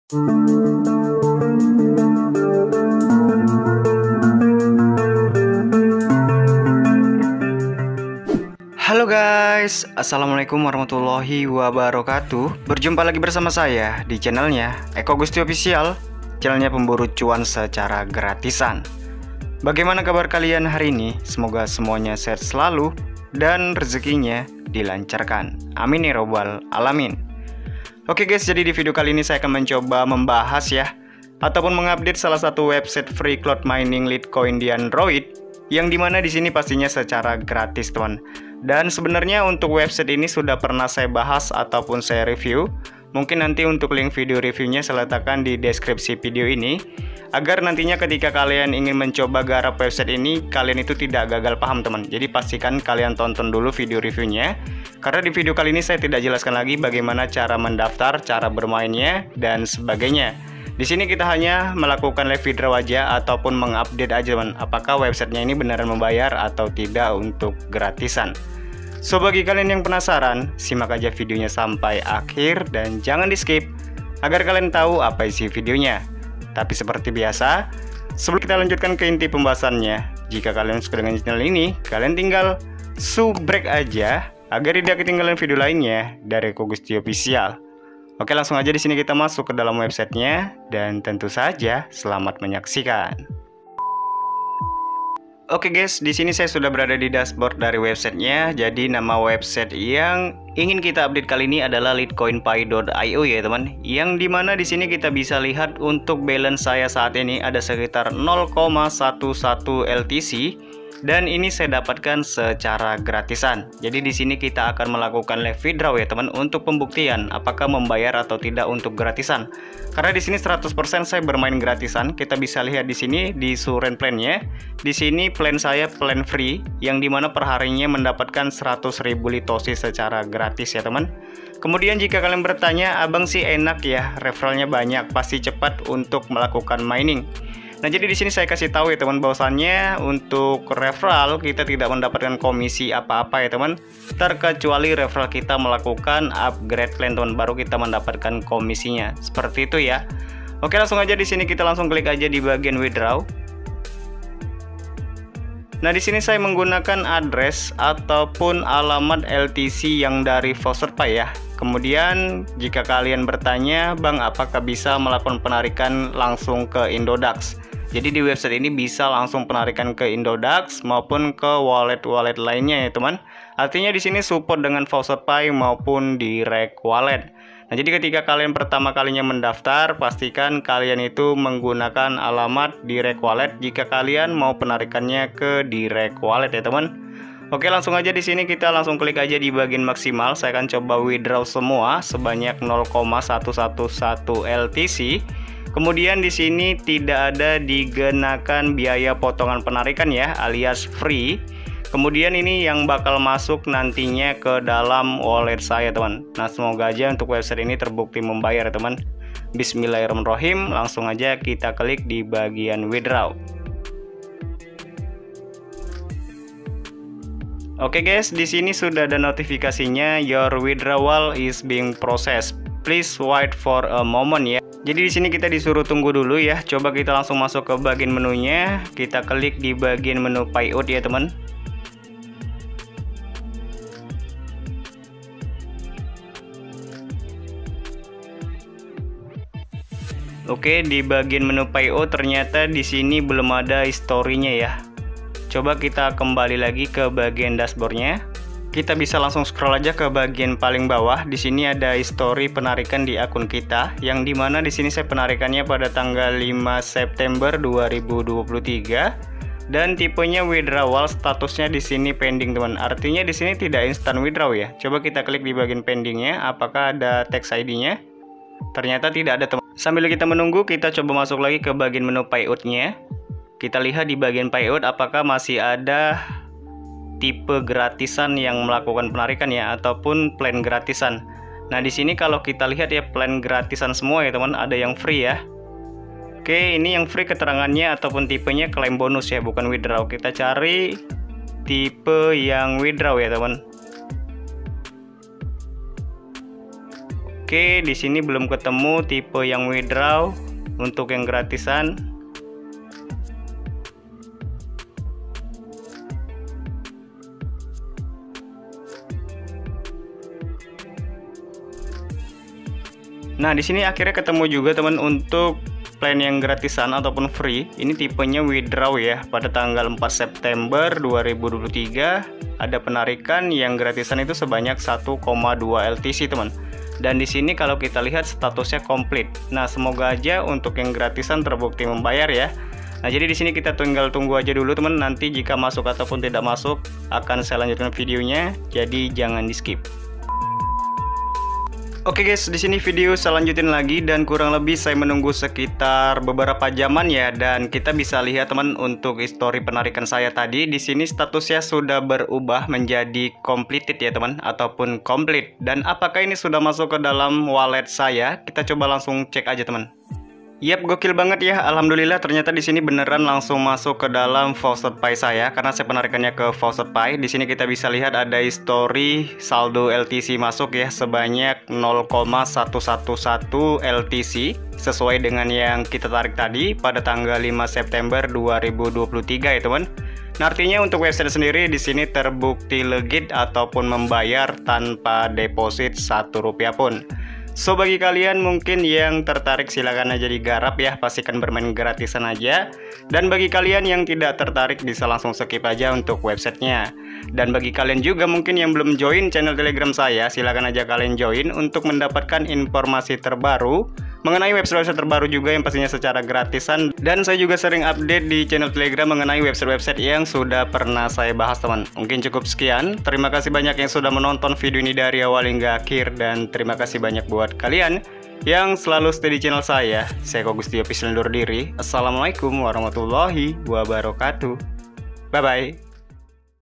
Halo guys, assalamualaikum warahmatullahi wabarakatuh. Berjumpa lagi bersama saya di channelnya Eko Gusti Official, channelnya pemburu cuan secara gratisan. Bagaimana kabar kalian hari ini? Semoga semuanya sehat selalu dan rezekinya dilancarkan. Amin ya robbal alamin. Oke guys, jadi di video kali ini saya akan mencoba membahas ya, ataupun mengupdate salah satu website free cloud mining Litecoin di Android, yang dimana di sini pastinya secara gratis teman. Dan sebenarnya untuk website ini sudah pernah saya bahas ataupun saya review. Mungkin nanti untuk link video reviewnya saya letakkan di deskripsi video ini, agar nantinya ketika kalian ingin mencoba garap website ini, kalian itu tidak gagal paham teman. Jadi pastikan kalian tonton dulu video reviewnya, karena di video kali ini saya tidak jelaskan lagi bagaimana cara mendaftar, cara bermainnya, dan sebagainya. Di sini kita hanya melakukan live withdraw aja ataupun mengupdate aja teman, apakah websitenya ini beneran membayar atau tidak untuk gratisan. So bagi kalian yang penasaran, simak aja videonya sampai akhir dan jangan di skip agar kalian tahu apa isi videonya. Tapi seperti biasa, sebelum kita lanjutkan ke inti pembahasannya, jika kalian suka dengan channel ini, kalian tinggal subrek aja agar tidak ketinggalan video lainnya dari Eko Gusti Official. Oke, langsung aja di sini kita masuk ke dalam websitenya dan tentu saja selamat menyaksikan. Oke guys, di sini saya sudah berada di dashboard dari websitenya. Jadi nama website yang ingin kita update kali ini adalah litecoinpay.io ya teman. Yang dimana di sini kita bisa lihat untuk balance saya saat ini ada sekitar 0,11 LTC. Dan ini saya dapatkan secara gratisan. Jadi di sini kita akan melakukan live withdraw ya teman, untuk pembuktian apakah membayar atau tidak untuk gratisan. Karena di sini 100% saya bermain gratisan. Kita bisa lihat di sini di Suren plan-nya. Di sini plan saya plan free, yang dimana perharinya mendapatkan 100.000 litosi secara gratis ya teman. Kemudian jika kalian bertanya, abang sih enak ya, referralnya banyak, pasti cepat untuk melakukan mining. Nah, jadi di sini saya kasih tahu ya teman, bahwasannya untuk referral kita tidak mendapatkan komisi apa-apa ya teman, terkecuali referral kita melakukan upgrade plan teman, baru kita mendapatkan komisinya. Seperti itu ya. Oke, langsung aja di sini kita langsung klik aja di bagian withdraw. Nah, di sini saya menggunakan address ataupun alamat LTC yang dari VoucherPay ya. Kemudian jika kalian bertanya, bang apakah bisa melakukan penarikan langsung ke Indodax? Jadi di website ini bisa langsung penarikan ke Indodax maupun ke wallet-wallet lainnya ya teman. Artinya di sini support dengan VoucherPay maupun direct wallet. Nah, jadi ketika kalian pertama kalinya mendaftar, pastikan kalian itu menggunakan alamat direct wallet jika kalian mau penarikannya ke direct wallet ya teman. Oke, langsung aja di sini kita langsung klik aja di bagian maksimal. Saya akan coba withdraw semua sebanyak 0,111 LTC. Kemudian di sini tidak ada dikenakan biaya potongan penarikan ya, alias free. Kemudian ini yang bakal masuk nantinya ke dalam wallet saya teman. Nah, semoga aja untuk website ini terbukti membayar teman. Bismillahirrahmanirrahim. Langsung aja kita klik di bagian withdraw. Oke guys, di sini sudah ada notifikasinya, your withdrawal is being processed. Please wait for a moment ya. Jadi di sini kita disuruh tunggu dulu ya. Coba kita langsung masuk ke bagian menunya. Kita klik di bagian menu payout ya teman. Oke, di bagian menu payout ternyata di sini belum ada historinya ya. Coba kita kembali lagi ke bagian dashboardnya. Kita bisa langsung scroll aja ke bagian paling bawah. Di sini ada history penarikan di akun kita, yang dimana di sini saya penarikannya pada tanggal 5 September 2023 dan tipenya withdrawal, statusnya di sini pending teman. Artinya di sini tidak instant withdraw ya. Coba kita klik di bagian pendingnya, apakah ada tax ID-nya? Ternyata tidak ada teman. Sambil kita menunggu, kita coba masuk lagi ke bagian menu payout-nya. Kita lihat di bagian payout apakah masih ada tipe gratisan yang melakukan penarikan ya, ataupun plan gratisan. Nah, di sini kalau kita lihat ya, plan gratisan semua ya teman, ada yang free ya. Oke, ini yang free keterangannya ataupun tipenya klaim bonus ya, bukan withdraw. Kita cari tipe yang withdraw ya teman. Oke, di sini belum ketemu tipe yang withdraw untuk yang gratisan. Nah, di sini akhirnya ketemu juga teman untuk plan yang gratisan ataupun free. Ini tipenya withdraw ya. Pada tanggal 4 September 2023 ada penarikan yang gratisan itu sebanyak 1,2 LTC, teman. Dan di sini kalau kita lihat statusnya komplit. Nah, semoga aja untuk yang gratisan terbukti membayar ya. Nah, jadi di sini kita tinggal tunggu aja dulu, teman. Nanti jika masuk ataupun tidak masuk akan saya lanjutkan videonya. Jadi jangan di-skip. Oke guys, di sini video saya lanjutin lagi dan kurang lebih saya menunggu sekitar beberapa jaman ya, dan kita bisa lihat teman untuk histori penarikan saya tadi di sini statusnya sudah berubah menjadi completed ya teman, ataupun complete. Dan apakah ini sudah masuk ke dalam wallet saya? Kita coba langsung cek aja teman. Yap, gokil banget ya. Alhamdulillah ternyata di sini beneran langsung masuk ke dalam Faucet Pay saya karena saya penarikannya ke Faucet Pay. Di sini kita bisa lihat ada histori saldo LTC masuk ya sebanyak 0,111 LTC sesuai dengan yang kita tarik tadi pada tanggal 5 September 2023 ya teman. Nah, artinya untuk website sendiri di sini terbukti legit ataupun membayar tanpa deposit Rp1 pun. So, bagi kalian mungkin yang tertarik silahkan aja digarap ya, pastikan bermain gratisan aja. Dan bagi kalian yang tidak tertarik bisa langsung skip aja untuk websitenya. Dan bagi kalian juga mungkin yang belum join channel Telegram saya, silahkan aja kalian join untuk mendapatkan informasi terbaru mengenai website-website terbaru juga yang pastinya secara gratisan. Dan saya juga sering update di channel Telegram mengenai website-website yang sudah pernah saya bahas teman. Mungkin cukup sekian. Terima kasih banyak yang sudah menonton video ini dari awal hingga akhir. Dan terima kasih banyak buat kalian yang selalu stay di channel saya. Saya Eko Gusti Official undur diri. Assalamualaikum warahmatullahi wabarakatuh. Bye-bye.